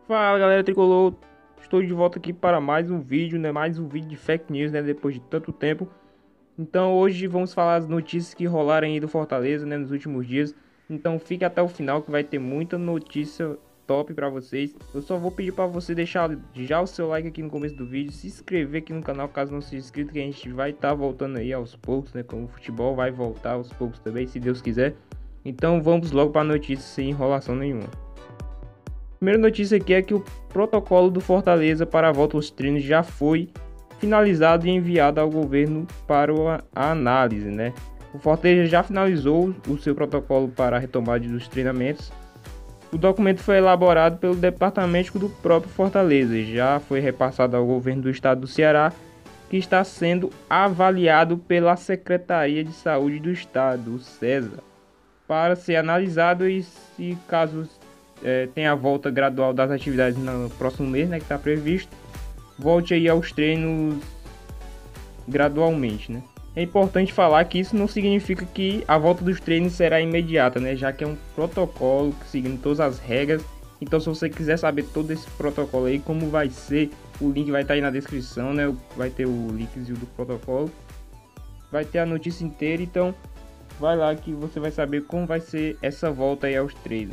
Fala galera tricolor, estou de volta aqui para mais um vídeo, né? Mais um vídeo de fake news, né? Depois de tanto tempo. Então hoje vamos falar as notícias que rolaram aí do Fortaleza, né? Nos últimos dias. Então fique até o final que vai ter muita notícia top para vocês. Eu só vou pedir para você deixar já o seu like aqui no começo do vídeo, se inscrever aqui no canal caso não seja inscrito, que a gente vai estar voltando aí aos poucos, né? Como o futebol vai voltar aos poucos também, se Deus quiser. Então vamos logo para a notícia sem enrolação nenhuma. Primeira notícia aqui é que o protocolo do Fortaleza para a volta aos treinos já foi finalizado e enviado ao governo para a análise, né? O Fortaleza já finalizou o seu protocolo para a retomada dos treinamentos. O documento foi elaborado pelo departamento do próprio Fortaleza e já foi repassado ao governo do estado do Ceará, que está sendo avaliado pela Secretaria de Saúde do estado, o CESA, para ser analisado e, se caso tem a volta gradual das atividades no próximo mês, né, que está previsto, volte aí aos treinos gradualmente, né. É importante falar que isso não significa que a volta dos treinos será imediata, né, já que é um protocolo seguindo todas as regras. Então, se você quiser saber todo esse protocolo aí, como vai ser, o link vai estar aí na descrição, né, vai ter o linkzinho do protocolo, vai ter a notícia inteira, então vai lá que você vai saber como vai ser essa volta aí aos treinos.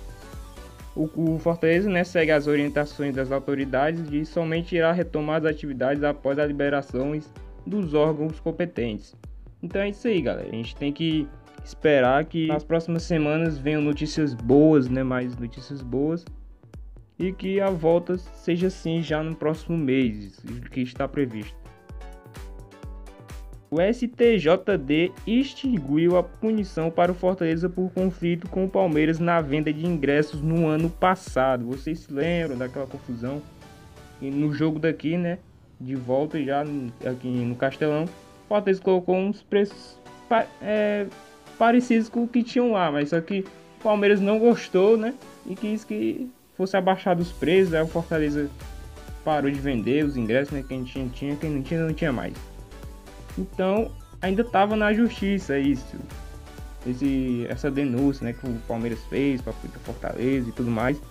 O Fortaleza, né, segue as orientações das autoridades e somente irá retomar as atividades após a liberação dos órgãos competentes. Então é isso aí, galera. A gente tem que esperar que nas próximas semanas venham notícias boas, né, mais notícias boas, e que a volta seja assim já no próximo mês, que está previsto. O STJD extinguiu a punição para o Fortaleza por conflito com o Palmeiras na venda de ingressos no ano passado. Vocês se lembram daquela confusão? E no jogo daqui, né, de volta já aqui no Castelão, o Fortaleza colocou uns preços parecidos com o que tinham lá, mas só que o Palmeiras não gostou, né, e quis que fosse abaixado os preços. Aí o Fortaleza parou de vender os ingressos, né, quem tinha, quem não tinha mais. Então, ainda estava na justiça essa denúncia, né, que o Palmeiras fez para o Fortaleza e tudo mais.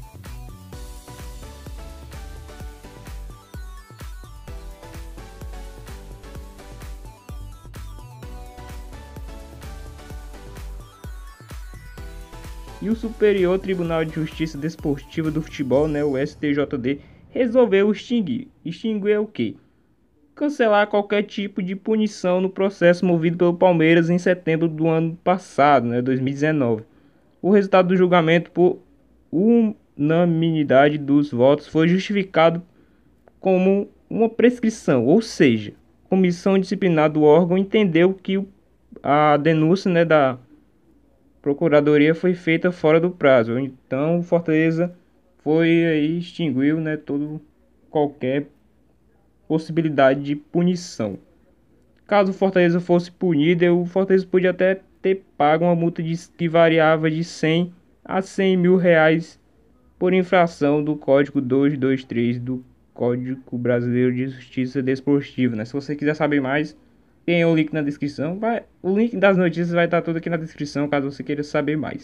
E o Superior Tribunal de Justiça Desportiva do Futebol, né, o STJD, resolveu extinguir. Extinguir é o quê? Cancelar qualquer tipo de punição no processo movido pelo Palmeiras em setembro do ano passado, né, 2019. O resultado do julgamento por unanimidade dos votos foi justificado como uma prescrição, ou seja, a comissão disciplinar do órgão entendeu que a denúncia, né, da procuradoria foi feita fora do prazo. Então, o Fortaleza foi aí, extinguiu, né, qualquer possibilidade de punição. Caso o Fortaleza fosse punido, o Fortaleza podia até ter pago uma multa que variava de 100 a 100 mil reais por infração do Código 223 do Código Brasileiro de Justiça Desportiva, né? Se você quiser saber mais, tem o link na descrição. O link das notícias vai estar tudo aqui na descrição, caso você queira saber mais.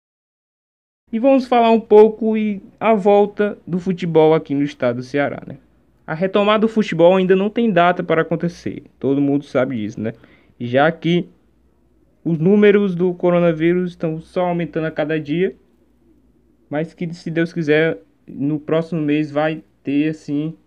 E vamos falar um pouco e a volta do futebol aqui no estado do Ceará, né? A retomada do futebol ainda não tem data para acontecer, todo mundo sabe disso, né? Já que os números do coronavírus estão só aumentando a cada dia, mas que, se Deus quiser, no próximo mês vai ter assim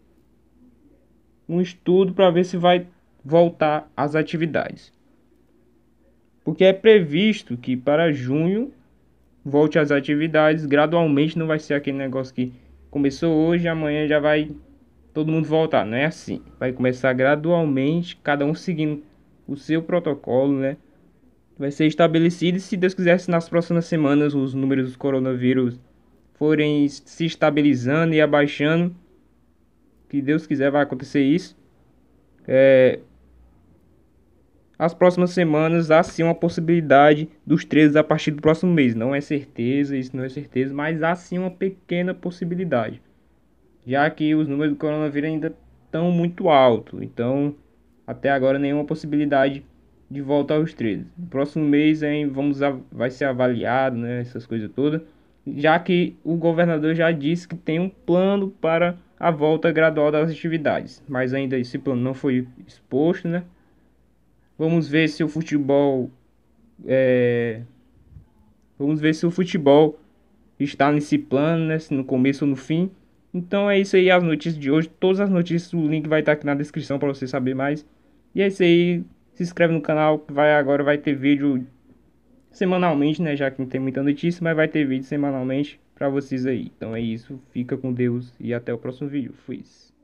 um estudo para ver se vai voltar às atividades. Porque é previsto que para junho volte às atividades gradualmente, não vai ser aquele negócio que começou hoje e amanhã já vai todo mundo voltar. Não é assim. Vai começar gradualmente, cada um seguindo o seu protocolo, né? Vai ser estabelecido, e se Deus quiser, se nas próximas semanas os números do coronavírus forem se estabilizando e abaixando, que Deus quiser vai acontecer isso. As próximas semanas há sim uma possibilidade dos 13 a partir do próximo mês. Não é certeza, isso não é certeza, mas há sim uma pequena possibilidade, já que os números do coronavírus ainda estão muito altos. Então, até agora, nenhuma possibilidade de volta aos 13. No próximo mês vai ser avaliado, né, essas coisas todas. já que o governador já disse que tem um plano para a volta gradual das atividades, mas ainda esse plano não foi exposto, né? Vamos ver se o futebol, é, vamos ver se o futebol está nesse plano, né? Se no começo ou no fim. Então é isso aí, as notícias de hoje. Todas as notícias, o link vai estar aqui na descrição para você saber mais. E é isso aí. Se inscreve no canal, agora vai ter vídeo semanalmente, né? Já que não tem muita notícia, mas vai ter vídeo semanalmente para vocês aí. Então é isso. Fica com Deus e até o próximo vídeo. Fui.